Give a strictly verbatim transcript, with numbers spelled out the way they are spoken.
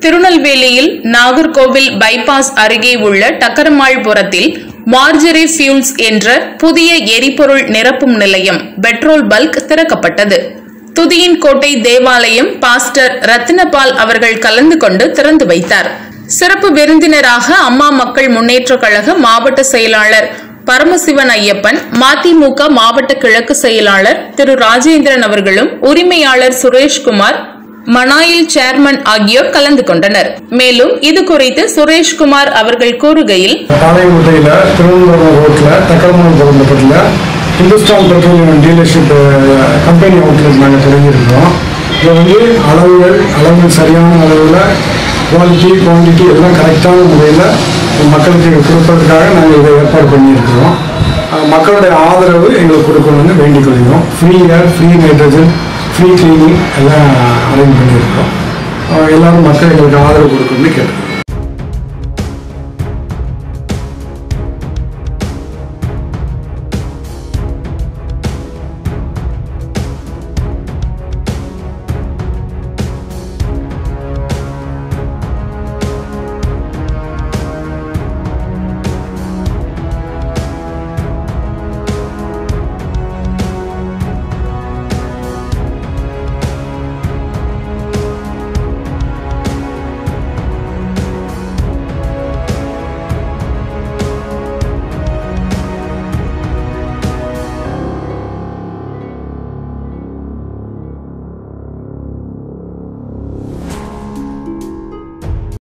திருநெல்வேலியில் நாகர்கோவில் பைபாஸ் அருகே உள்ள டக்கரமாள்புரத்தில் மார்ஜரி ஃபியூல்ஸ் என்ற புதிய எரிபொருள் நிரப்பும் நிலையம் பெட்ரோல் பல்க் திறக்கப்பட்டது. துதியின் கோட்டை தேவாலயம் பாஸ்டர் ரத்தினபால் அவர்கள் கலந்து கொண்டு திறந்து வைத்தார். சிறப்பு விருந்தினராக அம்மா மக்கள் முன்னேற்ற கழக மாவட்ட செயலாளர் பரமசிவன் ஐயப்பன், மதிமுக மாவட்ட கிழக்கு செயலாளர் திரு ராஜேந்திரன் அவர்களும் உரிமையாளர் சுரேஷ்குமார், மனாயில் சேர்மன் ஆகியோர் கலந்து கொண்டனர். மேலும் இது குறித்து சுரேஷ்குமார் அவர்கள் கூறுகையில், பாளையங்கோட்டையில திருவனந்தபுரம் ரோட்ல டக்கரமாள்புரம் பக்கத்துல Hindustan Petroleum dealership company outlet நாங்கள் தொடங்கியிருக்கிறோம். இதை வந்து அளவுகள் அளவுகள் சரியான அளவில் குவாலிட்டி குவான்டிட்டி எல்லாம் கரெக்டான முறையில் மக்களுக்கு கொடுப்பதற்காக நாங்கள் இதை ஏற்பாடு பண்ணியிருக்கிறோம். மக்களுடைய ஆதரவு எங்களுக்கு கொடுக்கணும்னு வேண்டிக் கொள்கிறோம். Free air, free nitrogen, free cleaning எல்லாம் அரேஞ்ச் பண்ணியிருக்கிறோம். எல்லாரும் மக்கள் எங்களுக்கு ஆதரவு கொடுக்கணும்னு கேட்குறோம்.